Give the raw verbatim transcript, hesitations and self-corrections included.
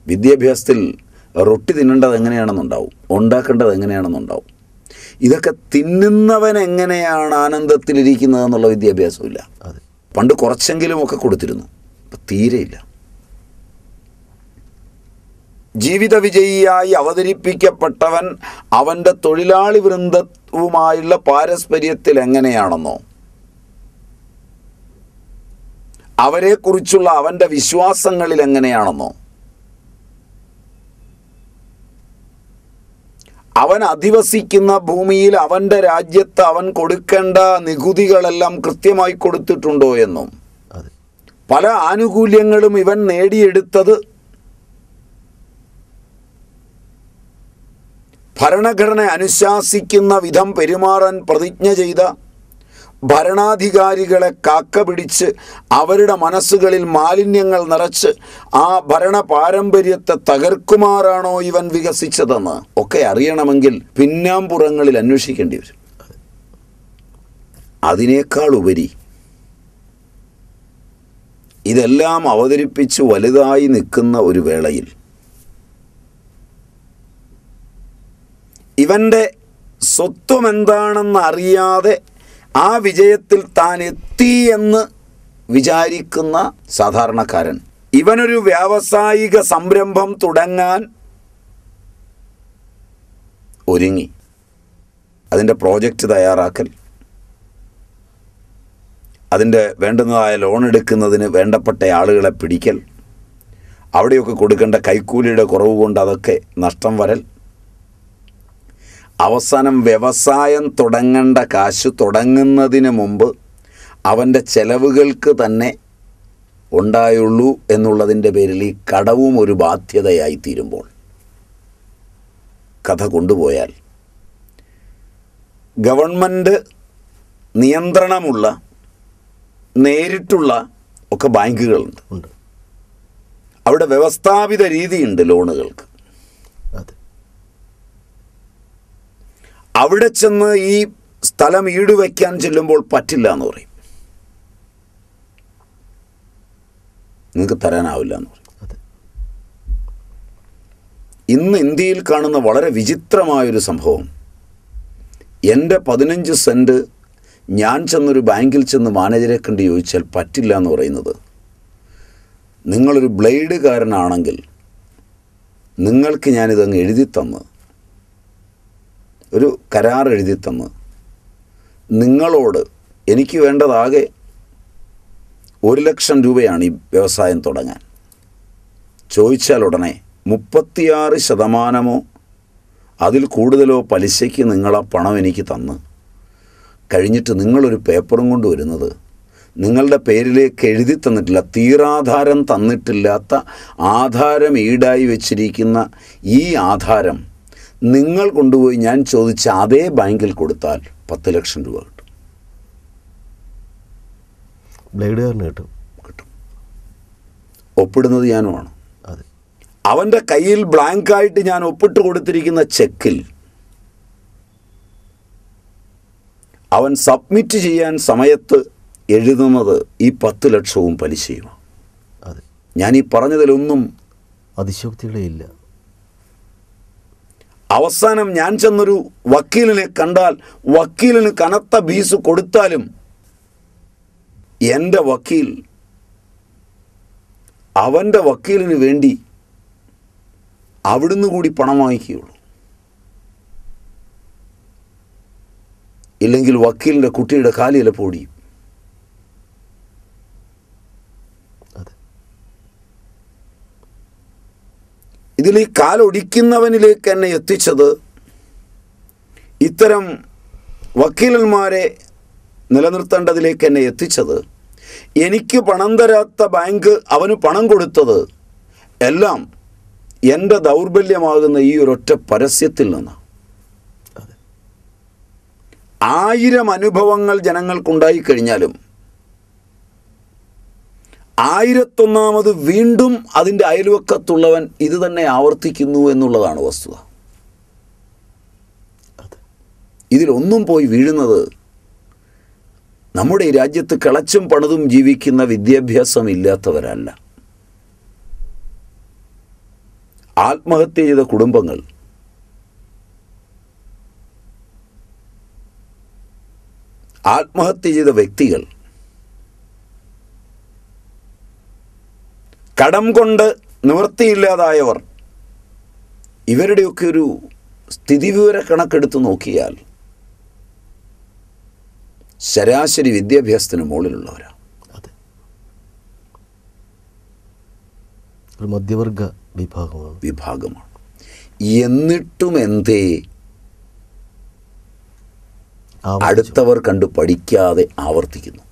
വിദ്യാഭ്യാസത്തിൽ റൊട്ടി തിന്നേണ്ടത് എങ്ങനെയാണെന്നുണ്ടാവും, ഉണ്ടാക്കേണ്ടത് എങ്ങനെയാണെന്നുണ്ടാവും. ഇതൊക്കെ തിന്നുന്നവൻ എങ്ങനെയാണ് ആനന്ദത്തിലിരിക്കുന്നതെന്നുള്ള വിദ്യാഭ്യാസമില്ല. പണ്ട് കുറച്ചെങ്കിലും ഒക്കെ കൊടുത്തിരുന്നു, ഇപ്പം തീരെയില്ല. ജീവിത വിജയിയായി അവതരിപ്പിക്കപ്പെട്ടവൻ അവൻ്റെ തൊഴിലാളി വൃന്ദവുമായുള്ള പാരസ്പര്യത്തിൽ എങ്ങനെയാണെന്നോ, അവരെക്കുറിച്ചുള്ള അവൻ്റെ വിശ്വാസങ്ങളിൽ എങ്ങനെയാണെന്നോ, അവൻ അധിവസിക്കുന്ന ഭൂമിയിൽ അവൻ്റെ രാജ്യത്ത് അവൻ കൊടുക്കേണ്ട നികുതികളെല്ലാം കൃത്യമായി കൊടുത്തിട്ടുണ്ടോ എന്നും, പല ആനുകൂല്യങ്ങളും ഇവൻ നേടിയെടുത്തത് ഭരണഘടന അനുശാസിക്കുന്ന വിധം പെരുമാറാൻ പ്രതിജ്ഞ ചെയ്ത ഭരണാധികാരികളെ കാക്ക പിടിച്ച് അവരുടെ മനസ്സുകളിൽ മാലിന്യങ്ങൾ നിറച്ച് ആ ഭരണ പാരമ്പര്യത്തെ തകർക്കുമാറാണോ ഇവൻ വികസിച്ചതെന്ന് ഒക്കെ അറിയണമെങ്കിൽ പിന്നാമ്പുറങ്ങളിൽ അന്വേഷിക്കേണ്ടി വരും. അതിനേക്കാൾ ഉപരി ഇതെല്ലാം അവതരിപ്പിച്ച് വലുതായി നിൽക്കുന്ന ഒരു വേളയിൽ ഇവൻ്റെ സ്വത്വം എന്താണെന്ന് അറിയാതെ ആ വിജയത്തിൽ താൻ എത്തി എന്ന് വിചാരിക്കുന്ന സാധാരണക്കാരൻ ഇവനൊരു വ്യാവസായിക സംരംഭം തുടങ്ങാൻ ഒരുങ്ങി. അതിൻ്റെ പ്രോജക്റ്റ് തയ്യാറാക്കൽ, അതിൻ്റെ വേണ്ടുന്നതായ ലോൺ എടുക്കുന്നതിന് വേണ്ടപ്പെട്ട ആളുകളെ പിടിക്കൽ, അവിടെയൊക്കെ കൊടുക്കേണ്ട കൈക്കൂലിയുടെ കുറവ് കൊണ്ട് അതൊക്കെ നഷ്ടം വരൽ, അവസാനം വ്യവസായം തുടങ്ങേണ്ട കാശ് തുടങ്ങുന്നതിന് മുമ്പ് അവൻ്റെ ചെലവുകൾക്ക് തന്നെ ഉണ്ടായുള്ളൂ എന്നുള്ളതിൻ്റെ പേരിൽ ഈ കടവും ഒരു ബാധ്യതയായി തീരുമ്പോൾ കഥ കൊണ്ടുപോയാൽ ഗവൺമെൻറ് നിയന്ത്രണമുള്ള നേരിട്ടുള്ള ഒക്കെ ബാങ്കുകളുണ്ട്. അവിടെ വ്യവസ്ഥാപിത രീതിയുണ്ട് ലോണുകൾക്ക്. അവിടെ ചെന്ന് ഈ സ്ഥലം ഈടുവയ്ക്കാൻ ചെല്ലുമ്പോൾ പറ്റില്ല എന്ന് പറയും, നിങ്ങൾക്ക് തരാനാവില്ല എന്ന് പറയും. ഇന്ന് ഇന്ത്യയിൽ കാണുന്ന വളരെ വിചിത്രമായൊരു സംഭവം, എൻ്റെ പതിനഞ്ച് സെൻറ്റ് ഞാൻ ചെന്നൊരു ബാങ്കിൽ ചെന്ന് മാനേജരെ കണ്ട് ചോദിച്ചാൽ പറ്റില്ല എന്ന് പറയുന്നത്, നിങ്ങളൊരു ബ്ലേഡുകാരനാണെങ്കിൽ നിങ്ങൾക്ക് ഞാനിതങ്ങ് എഴുതി തന്ന്, ഒരു കരാർ എഴുതി തന്ന്, നിങ്ങളോട് എനിക്ക് വേണ്ടതാകെ ഒരു ലക്ഷം രൂപയാണ് ഈ വ്യവസായം തുടങ്ങാൻ, ചോദിച്ചാൽ ഉടനെ മുപ്പത്തിയാറ് ശതമാനമോ അതിൽ കൂടുതലോ പലിശയ്ക്ക് നിങ്ങളാ പണം എനിക്ക് തന്ന് കഴിഞ്ഞിട്ട് നിങ്ങളൊരു പേപ്പറും കൊണ്ട് വരുന്നത് നിങ്ങളുടെ പേരിലേക്ക് എഴുതി തന്നിട്ടില്ല, തീരാധാരം തന്നിട്ടില്ലാത്ത ആധാരം ഈടായി വച്ചിരിക്കുന്ന ഈ ആധാരം നിങ്ങൾ കൊണ്ടുപോയി ഞാൻ ചോദിച്ച അതേ ബാങ്കിൽ കൊടുത്താൽ പത്ത് ലക്ഷം രൂപ കിട്ടും. ബ്ലേഡുകാരന് കിട്ടും കിട്ടും ഒപ്പിടുന്നത് ഞാനുമാണ്. അവൻ്റെ കയ്യിൽ ബ്ലാങ്കായിട്ട് ഞാൻ ഒപ്പിട്ട് കൊടുത്തിരിക്കുന്ന ചെക്കിൽ അവൻ സബ്മിറ്റ് ചെയ്യാൻ സമയത്ത് എഴുതുന്നത് ഈ പത്ത് ലക്ഷവും പലിശയുമാണ്. ഞാൻ ഈ പറഞ്ഞതിലൊന്നും അതിശോക്തികളേ ഇല്ല. അവസാനം ഞാൻ ചെന്നൊരു വക്കീലിനെ കണ്ടാൽ വക്കീലിന് കനത്ത ഫീസ് കൊടുത്താലും എൻ്റെ വക്കീൽ അവൻ്റെ വക്കീലിന് വേണ്ടി അവിടുന്ന് കൂടി പണം വാങ്ങിക്കുകയുള്ളൂ. ഇല്ലെങ്കിൽ വക്കീലിൻ്റെ കുട്ടിയുടെ കാലിയില പൊടിയും. ഇതിൽ ഈ കാലൊടിക്കുന്നവനിലേക്ക് എന്നെ എത്തിച്ചത് ഇത്തരം വക്കീലന്മാരെ നിലനിർത്തേണ്ടതിലേക്ക് എന്നെ എത്തിച്ചത് എനിക്ക് പണം തരാത്ത ബാങ്ക് അവന് പണം കൊടുത്തത് എല്ലാം എൻ്റെ ദൗർബല്യമാകുന്ന ഈ ഒരൊറ്റ പരസ്യത്തിൽ നിന്ന്. ആയിരം അനുഭവങ്ങൾ ജനങ്ങൾക്കുണ്ടായിക്കഴിഞ്ഞാലും ആയിരത്തൊന്നാമത് വീണ്ടും അതിൻ്റെ അയൽവക്കത്തുള്ളവൻ ഇത് തന്നെ ആവർത്തിക്കുന്നു എന്നുള്ളതാണ് വസ്തുത. ഇതിലൊന്നും പോയി വീഴുന്നത് നമ്മുടെ ഈ രാജ്യത്ത് കിളച്ചും പണിതും ജീവിക്കുന്ന വിദ്യാഭ്യാസം ഇല്ലാത്തവരല്ല. ആത്മഹത്യ ചെയ്ത കുടുംബങ്ങൾ, ആത്മഹത്യ ചെയ്ത വ്യക്തികൾ, കടം കൊണ്ട് നിവൃത്തിയില്ലാതായവർ, ഇവരുടെയൊക്കെ ഒരു സ്ഥിതിവിവര കണക്കെടുത്ത് നോക്കിയാൽ ശരാശരി വിദ്യാഭ്യാസത്തിന് മുകളിലുള്ളവരാണ്. അതെ, ഒരു മധ്യവർഗ വിഭാഗമാണ് വിഭാഗമാണ് എന്നിട്ടും എന്തേ അടുത്തവർ കണ്ട് പഠിക്കാതെ ആവർത്തിക്കുന്നു?